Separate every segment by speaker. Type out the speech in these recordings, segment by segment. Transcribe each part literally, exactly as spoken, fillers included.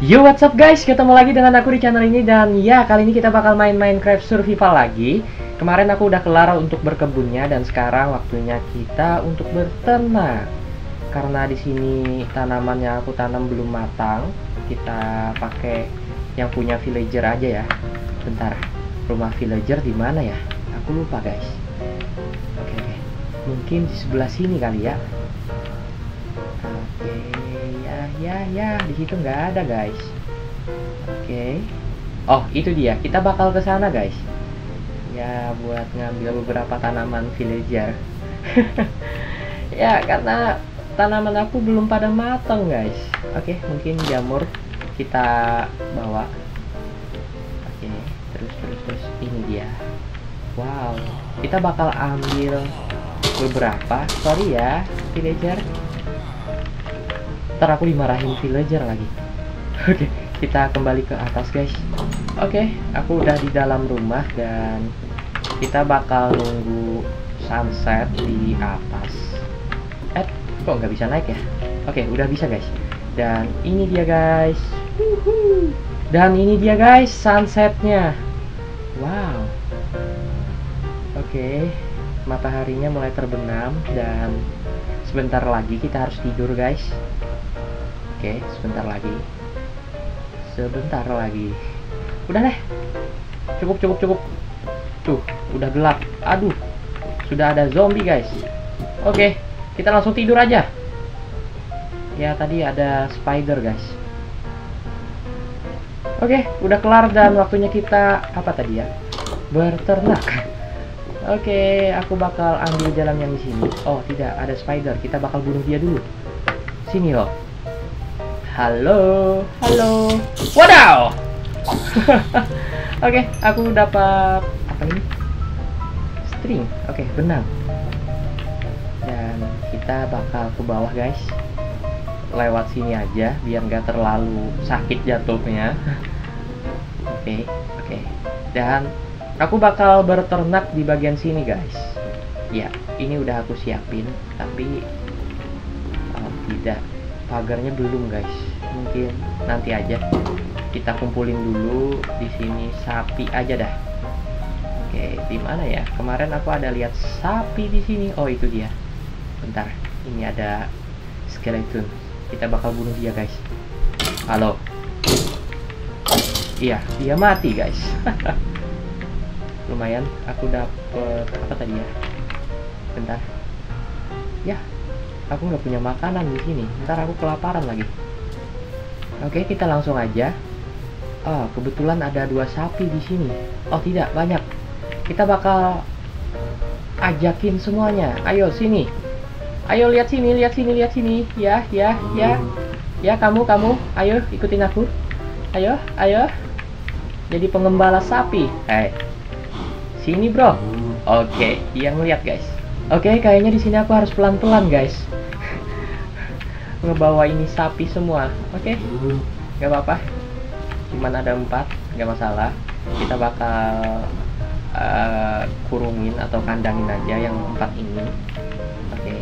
Speaker 1: Yo, what's up guys, ketemu lagi dengan aku di channel ini. Dan ya, kali ini kita bakal main Minecraft Survival lagi. Kemarin aku udah kelar untuk berkebunnya, dan sekarang waktunya kita untuk berternak. Karena di sini tanamannya aku tanam belum matang, kita pakai yang punya villager aja ya. Bentar, rumah villager di mana ya? Aku lupa guys. Oke, oke. Mungkin di sebelah sini kali ya. Oke, ya ya ya, di situ nggak ada guys. Oke. Oh, itu dia. Kita bakal ke sana guys. Ya, buat ngambil beberapa tanaman villager. Ya, karena tanaman aku belum pada matang guys. Oke, mungkin jamur kita bawa. Oke, terus terus terus ini dia. Wow, kita bakal ambil beberapa. Sorry ya, villager. Ntar aku dimarahin villager lagi. Oke, kita kembali ke atas guys. Oke, aku udah di dalam rumah dan kita bakal nunggu sunset di atas. Eh, kok nggak bisa naik ya? Oke, udah bisa guys. Dan ini dia guys. Wuhu. Dan ini dia guys sunsetnya. Wow. Oke, mataharinya mulai terbenam dan sebentar lagi kita harus tidur guys. Oke, sebentar lagi. Sebentar lagi. Udah deh. Cukup, cukup, cukup. Tuh, udah gelap. Aduh, sudah ada zombie guys. Oke, kita langsung tidur aja. Ya, tadi ada spider guys. Oke, udah kelar dan waktunya kita apa tadi ya? Berternak. Oke, aku bakal ambil jalan yang di sini. Oh, tidak, ada spider. Kita bakal bunuh dia dulu. Sini loh. Halo, halo. Wadaw. Oke, aku dapat apa ini? String. Oke, benang. Dan kita bakal ke bawah guys. Lewat sini aja biar nggak terlalu sakit jatuhnya. Oke, oke. Dan aku bakal berternak di bagian sini guys. Ya, ini udah aku siapin, tapi oh, tidak. Pagarnya belum guys, mungkin nanti aja. Kita kumpulin dulu di sini sapi aja dah. Oke, di mana ya? Kemarin aku ada lihat sapi di sini. Oh, itu dia. Bentar, ini ada skeleton. Kita bakal bunuh dia guys. Halo. Iya, dia mati guys. Lumayan, aku dapet apa tadi ya? Bentar. Ya. Aku nggak punya makanan di sini. Ntar aku kelaparan lagi. Oke, kita langsung aja. Oh, kebetulan ada dua sapi di sini. Oh, tidak banyak. Kita bakal ajakin semuanya. Ayo sini. Ayo lihat sini, lihat sini, lihat sini. Ya, ya, ya. Ya, kamu, kamu. Ayo ikutin aku. Ayo, ayo. Jadi pengembala sapi. Eh, sini bro. Oke, yang lihat guys. Oke, kayaknya di sini aku harus pelan-pelan guys. Ngebawa ini sapi semua. Oke, nggak apa-apa. Cuman ada empat, nggak masalah. Kita bakal uh, kurungin atau kandangin aja yang empat ini. Oke.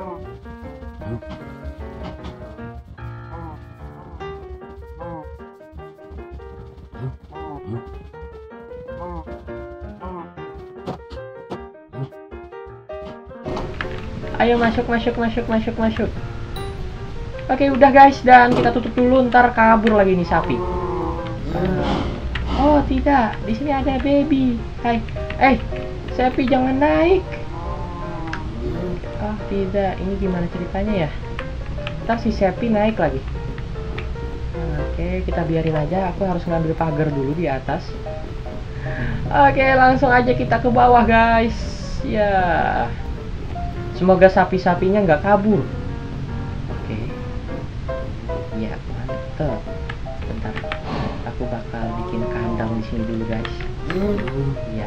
Speaker 1: Ayo masuk, masuk, masuk, masuk, masuk. Oke, udah guys, dan kita tutup dulu, ntar kabur lagi nih sapi. Oh, tidak, di sini ada baby. Hai, eh, sapi jangan naik. Oh, tidak, ini gimana ceritanya ya? Ntar si sapi naik lagi. Oke, kita biarin aja. Aku harus ngambil pagar dulu di atas. Oke, langsung aja kita ke bawah guys. Ya. Semoga sapi-sapinya nggak kabur. Oke. Ya, mantep. Bentar. Aku bakal bikin kandang di sini dulu, guys. Ya.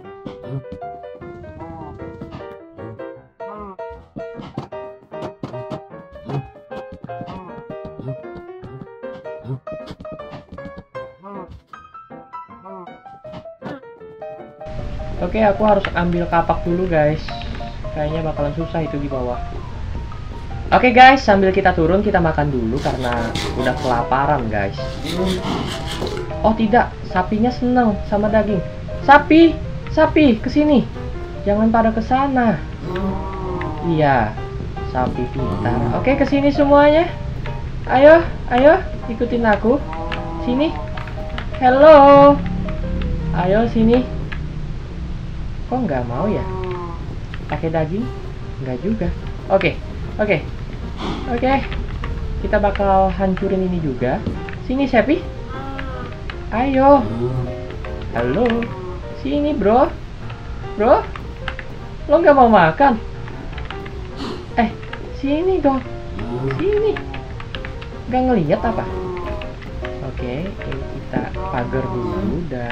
Speaker 1: Oke, aku harus ambil kapak dulu, guys. Kayaknya bakalan susah itu di bawah. Oke guys, sambil kita turun kita makan dulu karena udah kelaparan guys. Oh tidak, sapinya seneng sama daging. Sapi, sapi kesini. Jangan pada kesana. Iya, sapi pintar. Oke kesini semuanya. Ayo, ayo ikutin aku. Sini. Hello. Ayo sini. Kok nggak mau ya? Pakai daging? Nggak juga. Oke, oke. Oke, kita bakal hancurin ini juga. Sini, Sepi. Ayo. Halo. Sini, bro. Bro, lo nggak mau makan? Eh, sini dong. Sini. Nggak ngeliat apa? Oke, ini kita pagar dulu dan...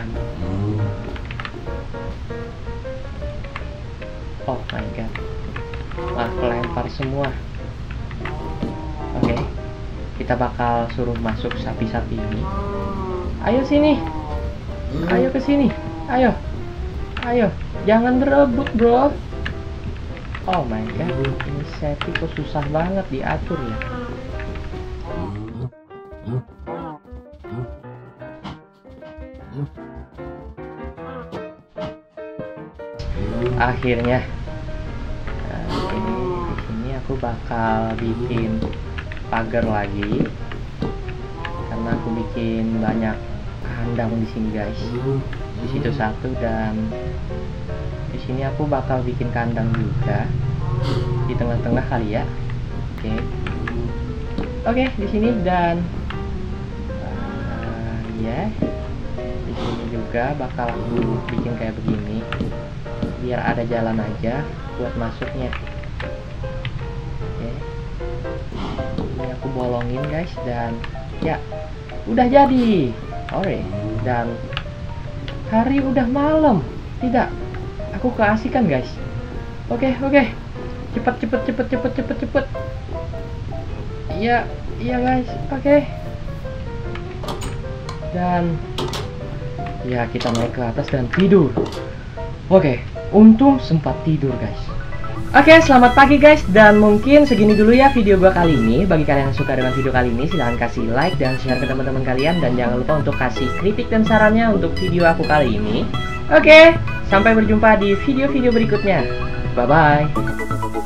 Speaker 1: Oh my god. Wah, kelempar semua. Oke, kita bakal suruh masuk sapi-sapi ini. Ayo sini, ayo ke sini, ayo, ayo, jangan berebut bro. Oh my god, ini sapi kok susah banget diatur ya. Akhirnya, oke, di sini aku bakal bikin pagar lagi karena aku bikin banyak kandang di sini guys. Di situ satu dan di sini aku bakal bikin kandang juga di tengah-tengah kali ya. Oke, oke di sini dan uh, ya di sini juga bakal aku bikin kayak begini biar ada jalan aja buat masuknya. Ini aku bolongin guys dan ya udah jadi. Oke, dan hari udah malam. Tidak, aku keasikan guys. Oke oke, cepet cepet cepet cepet cepet cepet. Iya iya guys. Oke, dan ya kita naik ke atas dan tidur. Oke, untung sempat tidur guys. Oke, selamat pagi guys, dan mungkin segini dulu ya video gua kali ini. Bagi kalian yang suka dengan video kali ini, silahkan kasih like dan share ke teman-teman kalian. Dan jangan lupa untuk kasih kritik dan sarannya untuk video aku kali ini. Oke, sampai berjumpa di video-video berikutnya. Bye-bye.